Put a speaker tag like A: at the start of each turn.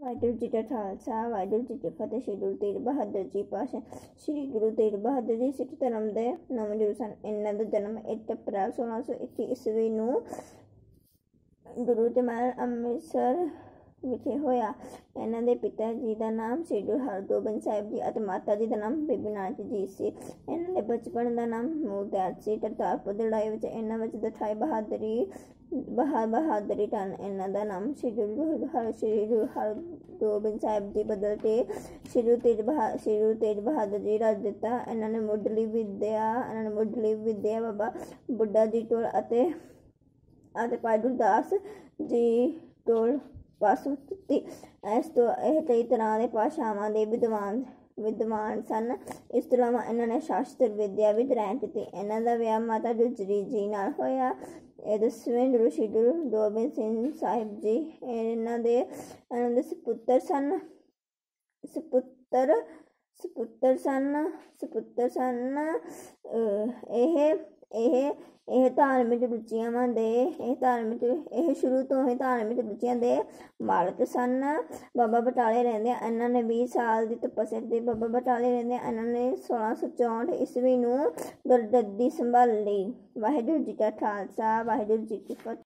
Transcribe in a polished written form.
A: ਵਾਹਿਗੁਰੂ ਜੀ ਕਾ ਖਾਲਸਾ ਵਾਹਿਗੁਰੂ ਜੀ ਕੀ ਫਤਿਹ। ਸ਼੍ਰੀ ਗੁਰੂ ਤੇਗ ਬਹਾਦਰ ਜੀ ਪਾਤਸ਼ਾਹ। ਸ਼੍ਰੀ ਗੁਰੂ ਤੇਗ ਬਹਾਦਰ ਜੀ ਸਿੱਖ ਧਰਮ ਦੇ ਨਵੇਂ ਗੁਰੂ ਸਨ। ਇਹਨਾਂ ਦਾ ਜਨਮ 1 ਅਪ੍ਰੈਲ 1621 ਈਸਵੀ ਨੂੰ ਗੁਰੂ ਤੇ ਮਹਿਲ ਅੰਮ੍ਰਿਤਸਰ ਵਿਖੇ ਹੋਇਆ। ਇਹਨਾਂ ਦੇ ਪਿਤਾ ਜੀ ਦਾ ਨਾਮ ਸ੍ਰੀ ਗੁਰੂ ਹਰਗੋਬਿੰਦ ਸਾਹਿਬ ਜੀ ਅਤੇ ਮਾਤਾ ਜੀ ਦਾ ਨਾਮ ਬੀਬੀ ਨਾਨਕ ਜੀ ਸੀ। ਇਹਨਾਂ ਦੇ ਬਚਪਨ ਦਾ ਨਾਮ ਮੂਰਤਿਆਰ ਸੀ। ਕਰਤਾਰਪੁਰ ਦੀ ਲੜਾਈ ਵਿੱਚ ਇਹਨਾਂ ਵਿੱਚ ਦਿਖਾਈ ਬਹਾਦਰੀ ਕਾਰਨ ਇਹਨਾਂ ਦਾ ਨਾਮ ਸ੍ਰੀ ਗੁਰੂ ਹਰਗੋਬਿੰਦ ਸਾਹਿਬ ਜੀ ਬਦਲ ਕੇ ਸ੍ਰੀ ਗੁਰੂ ਤੇਗ ਬਹਾਦਰ ਜੀ ਰੱਖ ਦਿੱਤਾ। ਇਹਨਾਂ ਨੇ ਮੁੱਢਲੀ ਵਿਦਿਆ ਬਾਬਾ ਬੁੱਢਾ ਜੀ ਕੋਲ ਅਤੇ ਭਾਈ ਗੁਰਦਾਸ ਜੀ ਕੋਲ ਪਾਸੋਂ ਕੀਤੀ। ਇਸ ਤੋਂ ਇਹ ਕਈ ਤਰ੍ਹਾਂ ਦੇ ਭਾਸ਼ਾਵਾਂ ਦੇ ਵਿਦਵਾਨ ਸਨ। ਇਸ ਤੋਂ ਇਲਾਵਾ ਇਹਨਾਂ ਨੇ ਸ਼ਾਸਤਰ ਵਿਦਿਆ ਵੀ ਗ੍ਰਹਿਣ ਕੀਤੀ। ਇਹਨਾਂ ਦਾ ਵਿਆਹ ਮਾਤਾ ਗੁਜਰੀ ਜੀ ਨਾਲ ਹੋਇਆ। ਇਹ 10ਵੇਂ ਗੁਰੂ ਸ੍ਰੀ ਗੁਰੂ ਗੋਬਿੰਦ ਸਿੰਘ ਸਾਹਿਬ ਜੀ ਇਹਨਾਂ ਦੇ ਸੁਪੁੱਤਰ ਸਨ। ਇਹ ਧਾਰਮਿਕ ਰੁਚੀਆਂ ਸ਼ੁਰੂ ਤੋਂ ਹੀ ਧਾਰਮਿਕ ਰੁਚੀਆਂ ਦੇ ਮਾਲਕ ਸਨ। ਬਾਬਾ ਬਟਾਲੇ ਰਹਿੰਦੇ ਇਹਨਾਂ ਨੇ 20 ਸਾਲ ਦੀ ਤਪੱਸਿਆ ਕੀਤੀ। ਬਾਬਾ ਬਟਾਲੇ ਰਹਿੰਦੇ ਇਹਨਾਂ ਨੇ 1664 ਈਸਵੀ ਨੂੰ ਗੱਦੀ ਸੰਭਾਲੀ। ਵਾਹਿਗੁਰੂ ਜੀ ਕਾ ਖਾਲਸਾ ਵਾਹਿਗੁਰੂ ਜੀ ਕੀ ਫਤਿਹ।